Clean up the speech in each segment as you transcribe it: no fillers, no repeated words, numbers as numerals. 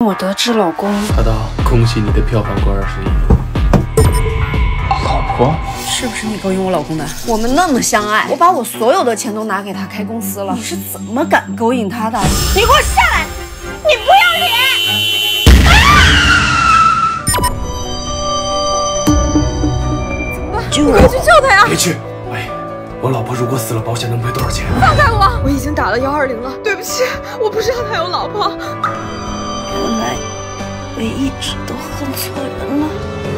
我得知老公， 大刀，恭喜你的票房过20亿。老婆， 是不是你勾引我老公的？我们那么相爱，我把我所有的钱都拿给他开公司了，你是怎么敢勾引他的？你给我下来！你不要脸！怎么办？救我！快去救他呀！ 别去！喂，我老婆如果死了，保险能赔多少钱？ 放开我！我已经打了120了。对不起，我不知道他有老婆。原来我一直都恨错人了。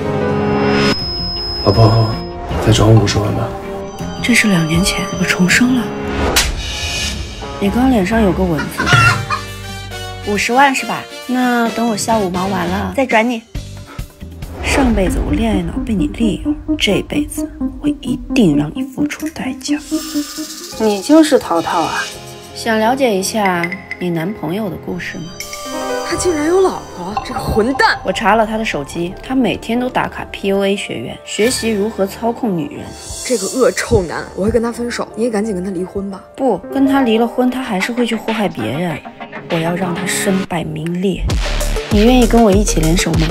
老婆，再转我50万吧。 这是2年前我重生了。你刚脸上有个吻字，50万是吧？那等我下午忙完了再转你。上辈子我恋爱脑被你利用，这辈子我一定让你付出代价。你就是淘淘啊？想了解一下你男朋友的故事吗？他竟然有老婆，这个混蛋！我查了他的手机，他每天都打卡 PUA 学院，学习如何操控女人。这个恶臭男，我会跟他分手，你也赶紧跟他离婚吧。不跟他离了婚，他还是会去祸害别人。我要让他身败名裂。你愿意跟我一起联手吗？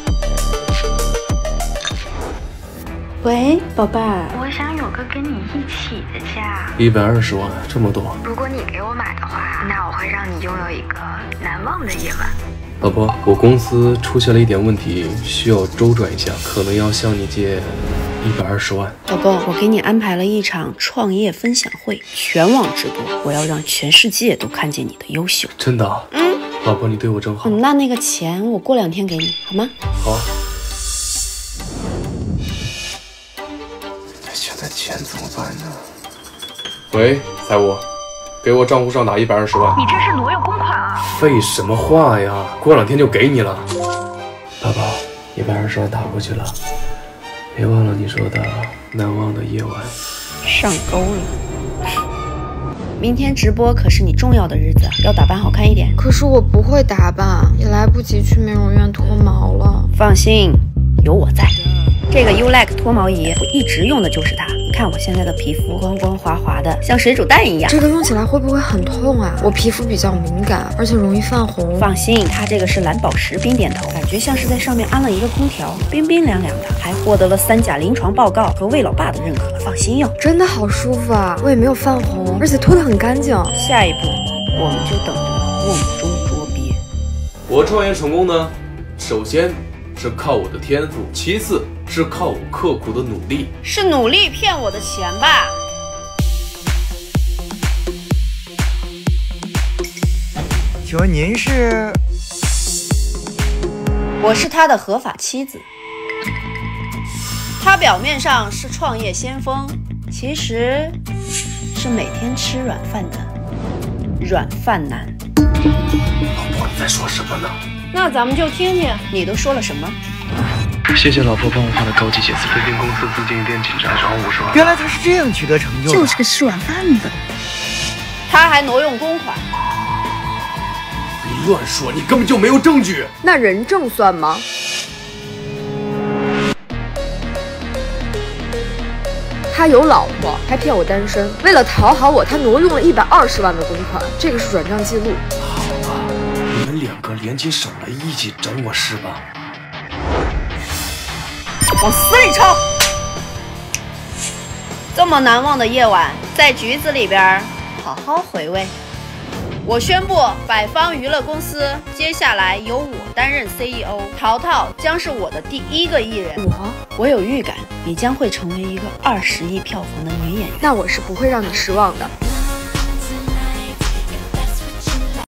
喂，宝贝儿， 我想有个跟你一起的家。 120万，这么多。 如果你给我买的话，那我会让你拥有一个难忘的夜晚。 老婆，我公司出现了一点问题，需要周转一下，可能要向你借120万。 老公，我给你安排了一场创业分享会，全网直播，我要让全世界都看见你的优秀。 真的？老婆，你对我真好。 那个钱我过2天给你，好吗？ 好啊。现在钱怎么办呢？喂，财务，给我账户上打120万。 你这是挪用公款啊！ 废什么话呀？过2天就给你了。宝宝，120万打过去了，别忘了你说的难忘的夜晚。 上钩了。明天直播可是你重要的日子，要打扮好看一点。可是我不会打扮，也来不及去美容院脱毛了。放心，有我在。这个 U-Like 脱毛仪，我一直用的就是它。你看我现在的皮肤光光滑滑的，像水煮蛋一样。这个用起来会不会很痛啊？我皮肤比较敏感，而且容易泛红。放心，它这个是蓝宝石冰点头，感觉像是在上面安了一个空调，冰冰凉凉的，还获得了3甲临床报告和魏老爸的认可。放心用，真的好舒服啊！我也没有泛红，而且脱得很干净。下一步，我们就等着瓮中捉鳖。 我创业成功呢，首先是靠我的天赋，其次是靠我刻苦的努力。 是努力骗我的钱吧？ 请问您是？ 我是他的合法妻子。他表面上是创业先锋，其实是每天吃软饭的软饭男。 老婆，你在说什么呢？ 那咱们就听听你都说了什么。 谢谢老婆帮我画的高级写字。最近公司资金有点紧张，找我50万。 原来他是这样取得成就的， 就是个吃软饭的。他还挪用公款。 你乱说，你根本就没有证据。 那人证算吗？他有老婆，还骗我单身。为了讨好我，他挪用了120万的公款，这个是转账记录。 好吧，你们2个联起手来一起整我是吧？ 往死里抽！这么难忘的夜晚，在局子里边好好回味。我宣布，百方娱乐公司接下来由我担任 CEO， 淘淘将是我的第1个艺人。我有预感，你将会成为一个20亿票房的女演员。那我是不会让你失望的。